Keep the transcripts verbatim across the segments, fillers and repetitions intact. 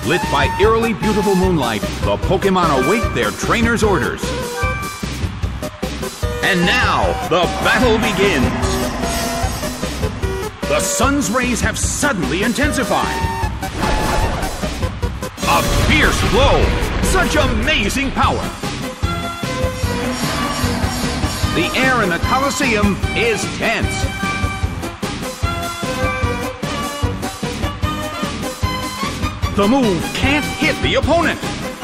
Lit by eerily beautiful moonlight, the Pokémon await their trainer's orders. And now, the battle begins. The sun's rays have suddenly intensified. A fierce blow! Such amazing power! The air in the Colosseum is tense. The move can't hit the opponent.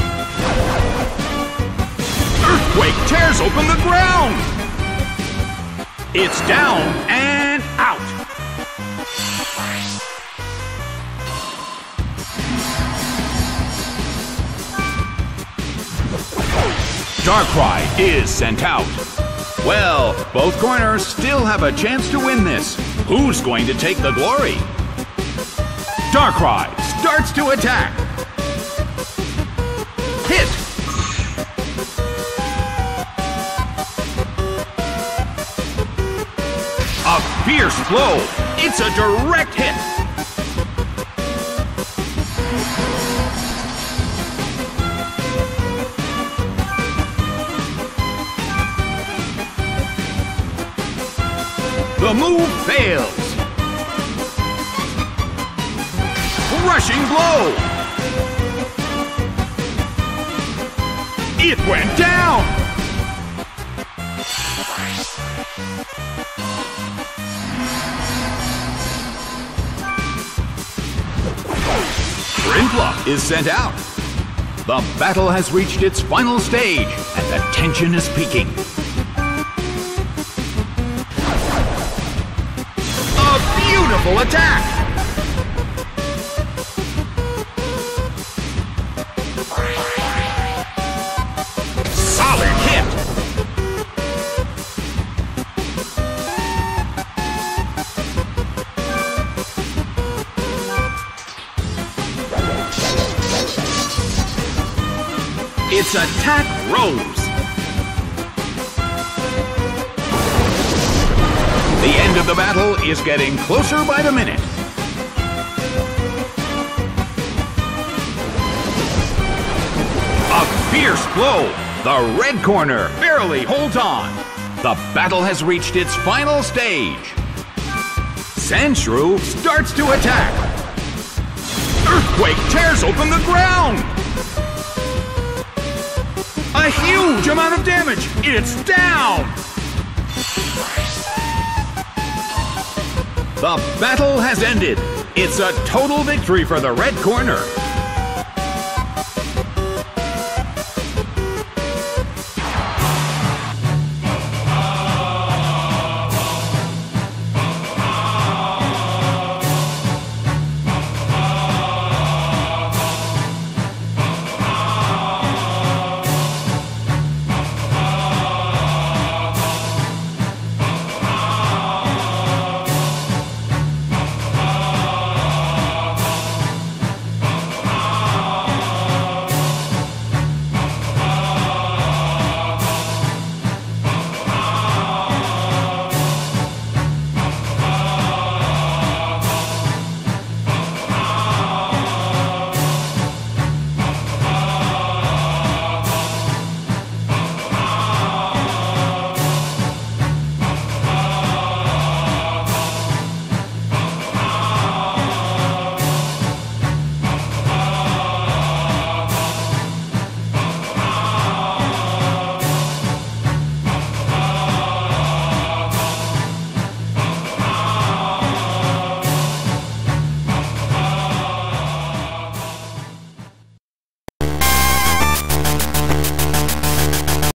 Earthquake tears open the ground. It's down and out. Darkrai is sent out. Well, both corners still have a chance to win this. Who's going to take the glory? Darkrai starts to attack. Hit! A fierce blow. It's a direct hit. The move fails. Rushing blow. It went down. Grinpluff is sent out. The battle has reached its final stage, and the tension is peaking. A beautiful attack! Solid hit! Its attack rose. The end of the battle is getting closer by the minute. A fierce blow. The red corner barely holds on. The battle has reached its final stage. Sandshrew starts to attack. Earthquake tears open the ground. A huge amount of damage. It's down. The battle has ended. It's a total victory for the red corner.